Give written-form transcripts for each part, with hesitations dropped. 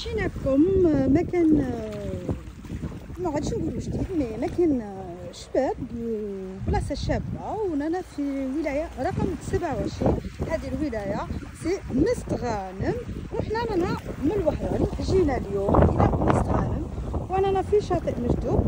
جيناكم مكان ما غاديش نقولوا جديد مي مكان شباب بلاصه شابه، ورانا في ولايه رقم 27. هذه الولايه سي مستغانم، وحنا رانا من الوهران جينا اليوم الى مستغانم، وانا في شاطئ مجدوب.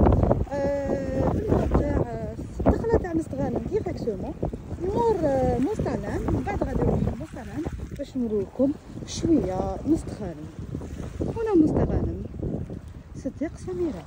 الدخله تاع مستغانم ديريكتومون مور مستعلم، من بعد غادي نروح لمستعلم باش نوري لكم شويه مستغانم. هنا مستغانم صديق سميرة.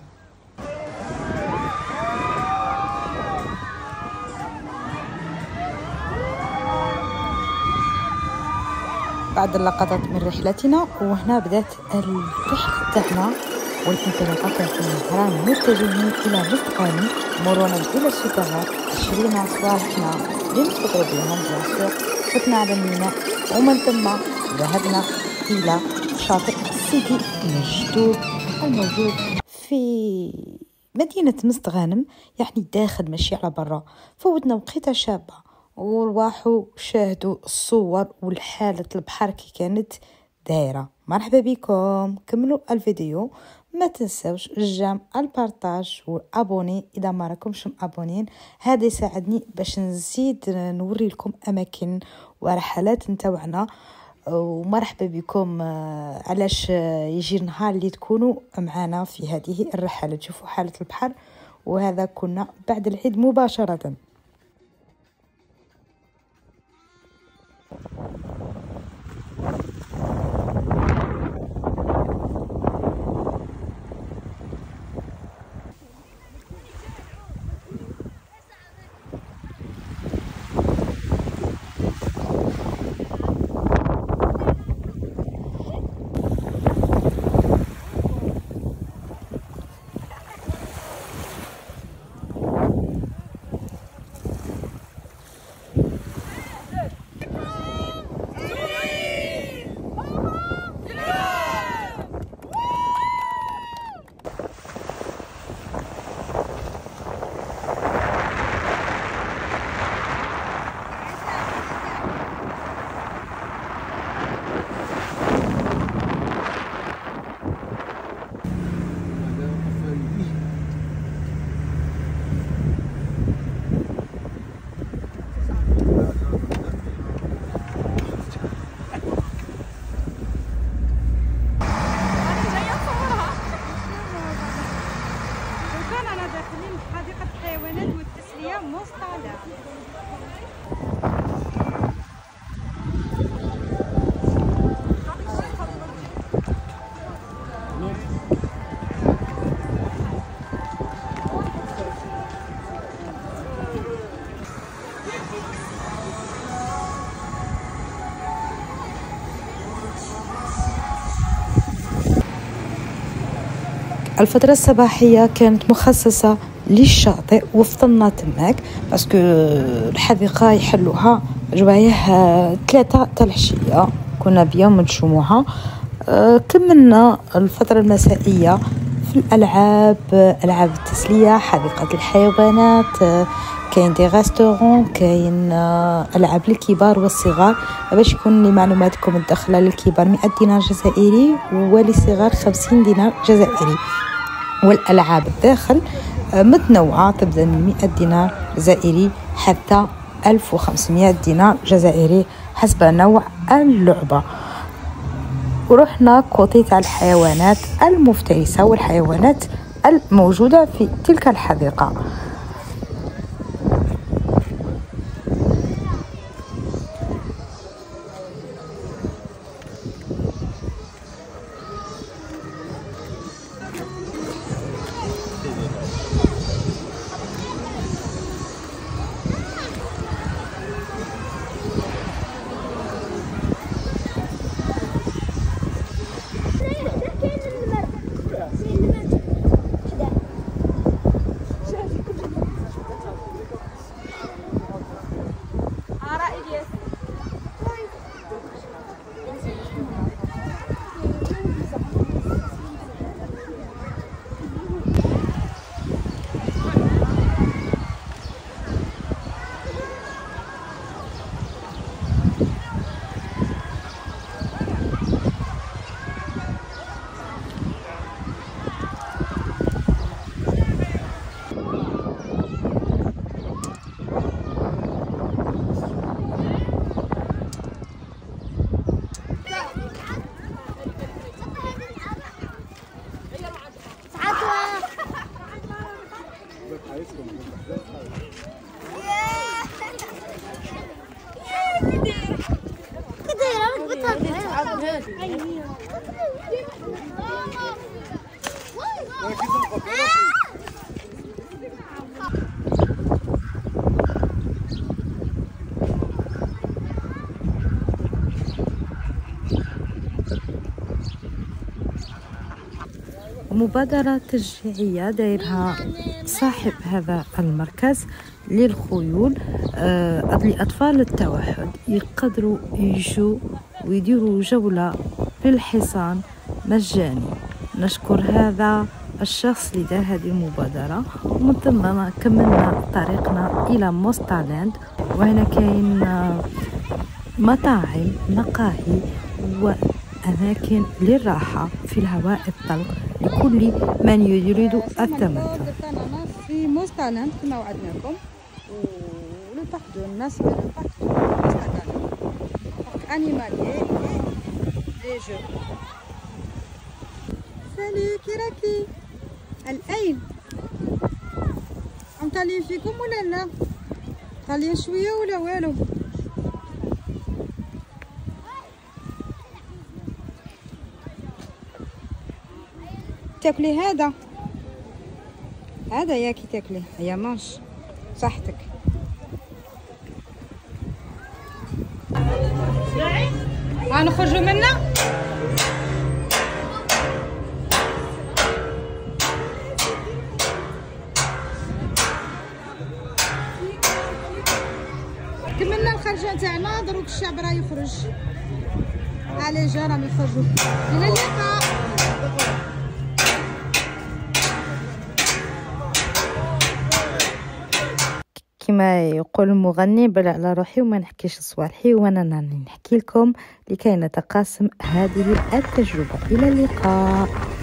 بعد اللقطات من رحلتنا، وهنا بدات الرحلة تاعنا والانطلاقة تاع الوهران، متجهين إلى مستغانم. مرورا إلى السوبرات، شرينا صوالحنا اللي نفطروا بهم بيان سور، فتنا على الميناء، ومن ثم ذهبنا إلى شاطئ سيدي مجدوب الموجود في مدينة مستغانم، يعني داخل ماشي على برا. فوتنا وقيته شابة، ورواحوا شاهدوا الصور والحالة البحر كي كانت دايرة. مرحبا بكم، كملوا الفيديو، ما تنسوش الجام البارتاج والابوني اذا ما راكمش مابونين، هذا يساعدني باش نزيد نوري لكم اماكن ورحلات نتاوعنا. ومرحبا بكم، علاش يجي النهار اللي تكونوا معنا في هذه الرحلة تشوفوا حالة البحر. وهذا كنا بعد العيد مباشرة. حديقة الحيوانات والتسلية مستعلم. الفترة الصباحية كانت مخصصة للشاطئ، وفطرنا تماك باسكو الحديقة يحلوها جوايه 3 تاع العشية، كنا بيوم الجمعة. كملنا الفترة المسائية في الألعاب، ألعاب التسلية، حديقة الحيوانات، كاين دي غاستورون، كاين ألعاب للكبار والصغار. باش يكون لمعلوماتكم الدخلة للكبار 100 دينار جزائري وللصغار 50 دينار جزائري. والألعاب الداخل متنوعة، تبدأ من 100 دينار جزائري حتى 1500 دينار جزائري حسب نوع اللعبة. ورحنا كوتي تاع الحيوانات المفترسة والحيوانات الموجودة في تلك الحديقة. مبادرة تشجيعية دايرها صاحب هذا المركز للخيول لأطفال التوحد، يقدروا يجوا ويديروا جولة بالحصان مجاني. نشكر هذا الشخص اللي دار هذه المبادرة، ومن ثم كملنا طريقنا إلى موستالاند. وهنا كاين مطاعم، مقاهي وأماكن للراحة في الهواء الطلق لكل من يريد التمتع. في موستالاند كما وعدنا لكم، ولو parc de الناس le parc de Mostaland, parc animalier et des jeux. Salut كيراكي، الأين؟ هم طالعين فيكم ولا لا؟ طالعين شوية ولا والو؟ تاكلي هذا ياكي تاكلي، هيا ماش صحتك. غنخرجوا منا. كملنا الخرجه تاعنا، دروك الشعب راه يخرج. على جا راهم يخرجوا. الى اللقاء. كما يقول المغني بل على روحي وما نحكيش صوالحي، وانا نحكي لكم لكي نتقاسم هذه التجربة. الى اللقاء.